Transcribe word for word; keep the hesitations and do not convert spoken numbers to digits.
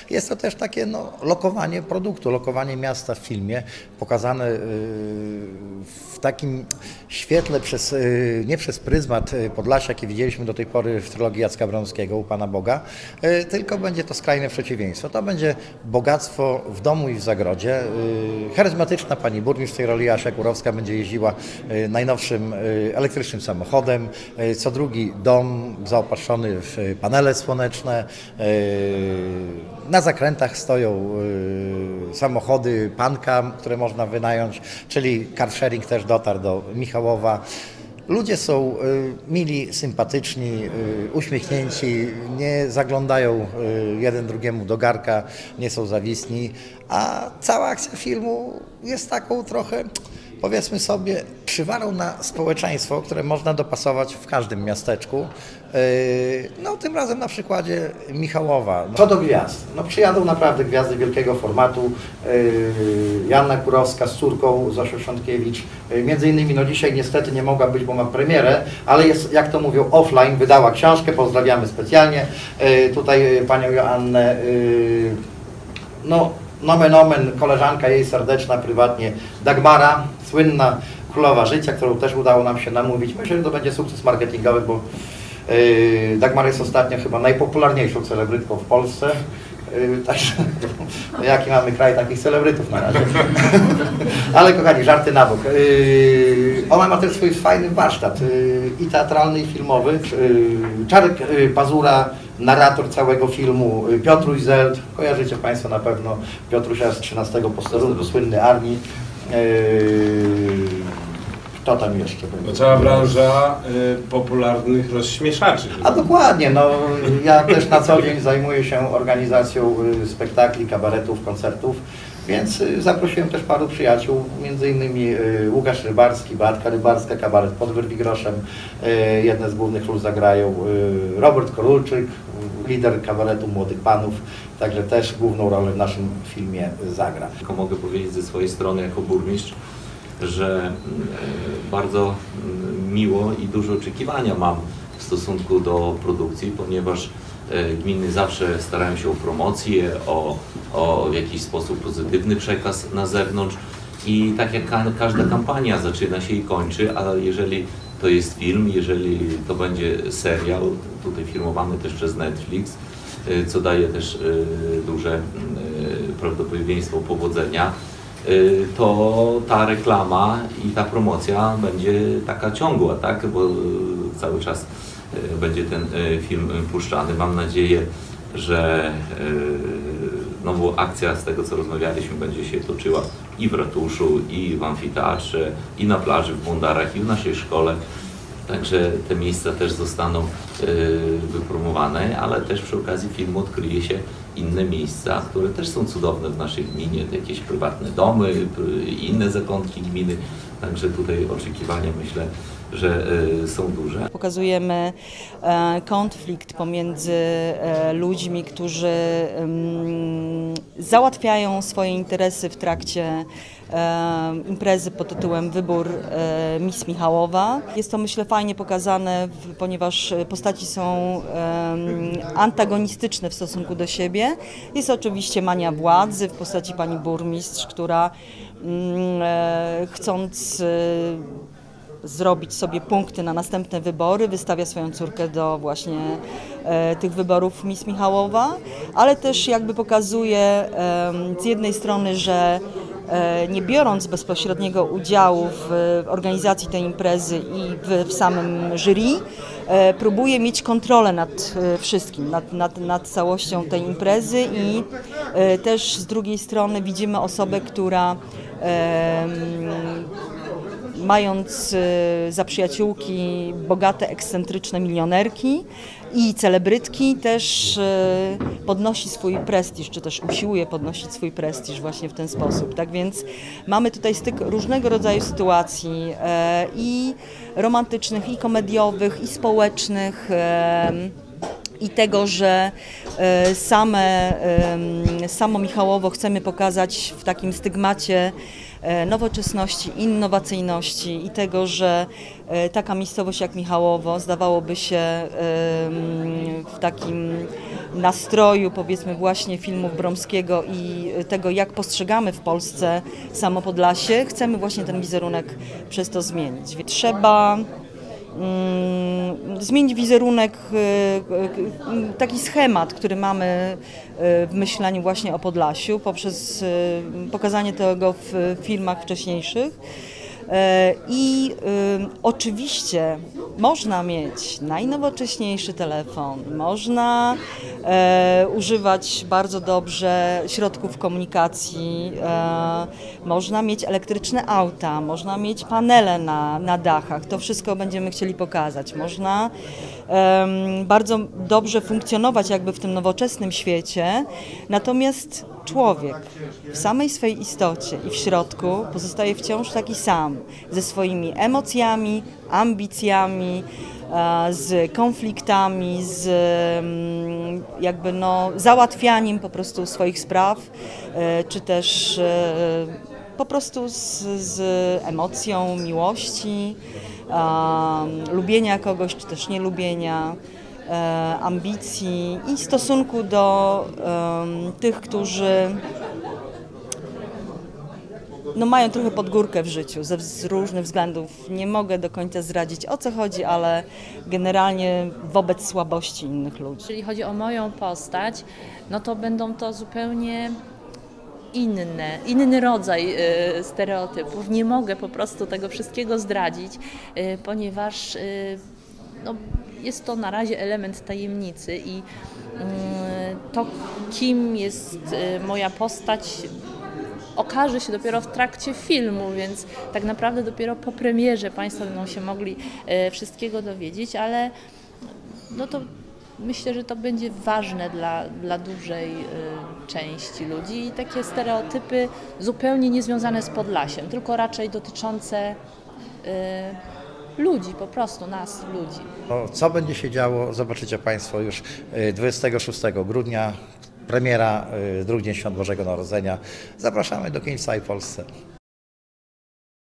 jest to też takie no, lokowanie produktu, lokowanie miasta w filmie, pokazane w takim świetle, przez, nie przez pryzmat Podlasia, jaki widzieliśmy do tej pory w trylogii Jacka Bromskiego u Pana Boga, tylko będzie to skrajne przeciwieństwo. To będzie bogactwo w domu i w zagrodzie. Charyzmatyczna pani burmistrz w tej roli Asia Kurowska będzie jeździła najnowszym elektrycznym samochodem. Co drugi dom zaopatrzony w panele słoneczne. Na zakrętach stoją samochody Panka, które można wynająć, czyli car sharing też dotarł do Michałowa. Ludzie są mili, sympatyczni, uśmiechnięci, nie zaglądają jeden drugiemu do garka, nie są zawisni, a cała akcja filmu jest taką trochę, powiedzmy sobie, przywarą na społeczeństwo, które można dopasować w każdym miasteczku. No tym razem na przykładzie Michałowa. Co do gwiazd, no przyjadą naprawdę gwiazdy wielkiego formatu. Joanna Kurowska z córką, Zosią Szonkiewicz. Między innymi no dzisiaj niestety nie mogła być, bo ma premierę, ale jest, jak to mówią, offline, wydała książkę, pozdrawiamy specjalnie. Tutaj panią Joannę, no nomen omen, koleżanka jej serdeczna, prywatnie, Dagmara, słynna królowa życia, którą też udało nam się namówić. Myślę, że to będzie sukces marketingowy, bo yy, Dagmara jest ostatnio chyba najpopularniejszą celebrytką w Polsce. Yy, także jaki mamy kraj takich celebrytów na razie. Ale kochani, żarty na bok. Yy, ona ma też swój fajny warsztat yy, i teatralny, i filmowy. Yy, Czarek yy, Pazura, narrator całego filmu, Piotruś Zeld, kojarzycie Państwo na pewno Piotrusia z trzynastego posterunku, słynny Arni. Yy, kto tam jeszcze będzie? No cała branża y, popularnych rozśmieszaczy. A dokładnie, no ja też na co dzień zajmuję się organizacją y, spektakli, kabaretów, koncertów, więc y, zaprosiłem też paru przyjaciół, między innymi y, Łukasz Rybarski, Beatka Rybarska, kabaret pod Werwigroszem, y, jedne z głównych ról zagrają y, Robert Korulczyk, lider kabaretu Młodych Panów, także też główną rolę w naszym filmie zagra. Tylko mogę powiedzieć ze swojej strony jako burmistrz, że bardzo miło i duże oczekiwania mam w stosunku do produkcji, ponieważ gminy zawsze starają się o promocję, o, o w jakiś sposób pozytywny przekaz na zewnątrz i tak jak każda kampania zaczyna się i kończy, ale jeżeli to jest film, jeżeli to będzie serial, tutaj filmowany też przez Netflix, co daje też duże prawdopodobieństwo powodzenia, to ta reklama i ta promocja będzie taka ciągła, tak? Bo cały czas będzie ten film puszczany. Mam nadzieję, że no bo akcja z tego co rozmawialiśmy będzie się toczyła i w ratuszu, i w amfiteatrze, i na plaży w Bundarach, i w naszej szkole. Także te miejsca też zostaną wypromowane, ale też przy okazji filmu odkryje się inne miejsca, które też są cudowne w naszej gminie, jakieś prywatne domy, inne zakątki gminy. Także tutaj oczekiwania, myślę, że są duże. Pokazujemy konflikt pomiędzy ludźmi, którzy załatwiają swoje interesy w trakcie imprezy pod tytułem Wybór Miss Michałowa. Jest to, myślę, fajnie pokazane, ponieważ postaci są antagonistyczne w stosunku do siebie. Jest oczywiście mania władzy w postaci pani burmistrz, która chcąc zrobić sobie punkty na następne wybory, wystawia swoją córkę do właśnie e, tych wyborów Miss Michałowa, ale też jakby pokazuje e, z jednej strony, że e, nie biorąc bezpośredniego udziału w organizacji tej imprezy i w, w samym jury, e, próbuje mieć kontrolę nad e, wszystkim, nad, nad, nad całością tej imprezy i e, też z drugiej strony widzimy osobę, która e, mając za przyjaciółki bogate, ekscentryczne milionerki i celebrytki, też podnosi swój prestiż, czy też usiłuje podnosić swój prestiż właśnie w ten sposób. Tak więc mamy tutaj styk różnego rodzaju sytuacji i romantycznych, i komediowych, i społecznych, i tego, że e, same, e, samo Michałowo chcemy pokazać w takim stygmacie e, nowoczesności, innowacyjności i tego, że e, taka miejscowość jak Michałowo zdawałoby się e, w takim nastroju, powiedzmy, właśnie filmów Bromskiego i tego, jak postrzegamy w Polsce samo Podlasie, chcemy właśnie ten wizerunek przez to zmienić. Trzeba mm, zmienić wizerunek, y, y, taki schemat, który mamy y, w myśleniu właśnie o Podlasiu, poprzez y, pokazanie tego w filmach wcześniejszych. I y, oczywiście można mieć najnowocześniejszy telefon, można e, używać bardzo dobrze środków komunikacji, e, można mieć elektryczne auta, można mieć panele na, na dachach, to wszystko będziemy chcieli pokazać. Można e, bardzo dobrze funkcjonować jakby w tym nowoczesnym świecie, natomiast człowiek w samej swej istocie i w środku pozostaje wciąż taki sam, ze swoimi emocjami, ambicjami, z konfliktami, z jakby no załatwianiem po prostu swoich spraw, czy też po prostu z, z emocją miłości, lubienia kogoś, czy też nielubienia, ambicji i stosunku do um, tych, którzy no, mają trochę podgórkę w życiu ze z różnych względów. Nie mogę do końca zdradzić, o co chodzi, ale generalnie wobec słabości innych ludzi. Jeżeli chodzi o moją postać, no to będą to zupełnie inne, inny rodzaj y, stereotypów. Nie mogę po prostu tego wszystkiego zdradzić, y, ponieważ y, no, jest to na razie element tajemnicy i y, to, kim jest y, moja postać, okaże się dopiero w trakcie filmu, więc tak naprawdę dopiero po premierze Państwo będą się mogli y, wszystkiego dowiedzieć, ale no to myślę, że to będzie ważne dla, dla dużej y, części ludzi i takie stereotypy zupełnie niezwiązane z Podlasiem, tylko raczej dotyczące y, ludzi, po prostu nas, ludzi. No, co będzie się działo, zobaczycie Państwo już dwudziestego szóstego grudnia, premiera, drugi dzień Świąt Bożego Narodzenia. Zapraszamy do kin w całej Polsce.